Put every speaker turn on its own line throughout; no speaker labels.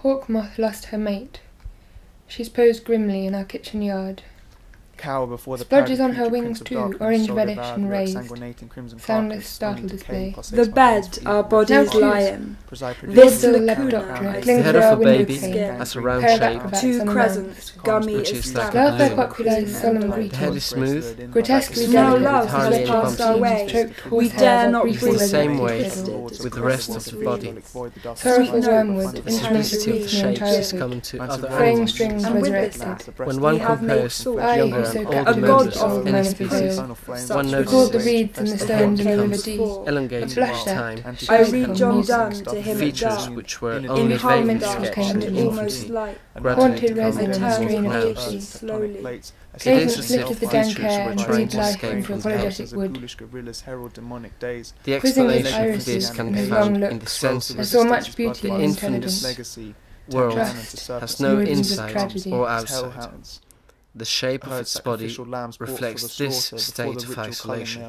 Hawk moth lost her mate. She's posed grimly in our kitchen yard.
Cower before the
Splodges on her wings too, orange reddish and raised. Soundless, startled display.
The bed our bodies lie in.
This
This
lepidoptera
lacuna
clings
The head
to our
of a
window
baby
pane.
has a round
Pair of
shape,
acrobats
Two
on the
crescent, gummy
which is like a
Love their
balloon.
popular solemn
The head
greeting.
is smooth,
Grotesquely
Now
delicate,
love
with
has
stretched
passed
our
seams,
way.
choked
We
horsehair
dare
or
not
briefly
in the same
resurrected
way
fiddles.
with the rest of the body.
Sorrowful wormwood,
The
instrument of
simplicity of the
youth and
shapes is
childhood.
common to other
Fraying
animals.
strings
And with this
resurrected.
When one
we have made
compares
salt.
I,
younger
who
and
so
older
captivated
members
god
of
of
any
man
species,
prevailed.
one
Recalled the
notices
reeds and the
the
stones
head
in the
becomes
river
elongated
flushed
with
out.
time.
I
Music
read
on
John
music.
Donne to him at
Features
dark.
which were
In
only
half
vaguely
dark
sketched
and
in
almost
infancy
light.
gradually
Haunted
become
resin and
more
strain of
pronounced.
beauty.
slowly.
It
Clayton
is as
lifted
if
the dank
features
hair
were
and
trying
breathed
to
life
escape
into
from the
apologetic wood.
The
Quizzing his
explanation for
irises
this can
and
be
his long
found in the
looks,
senses.
I saw much beauty
The
and
infinite
intelligence.
world
Trust
has no
origins of
inside
tragedy.
or outside. The shape of its body reflects this state of isolation.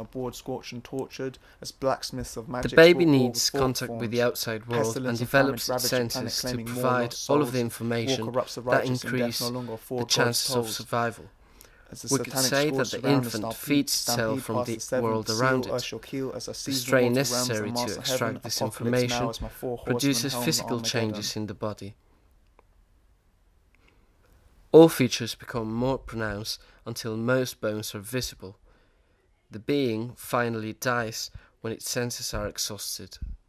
The baby needs contact with the outside world and develops its senses to provide all of the information that increase the chances of survival. We could say that the infant feeds itself from the world around it. The strain necessary to extract this information produces physical changes in the body. All features become more pronounced until most bones are visible. The being finally dies when its senses are exhausted.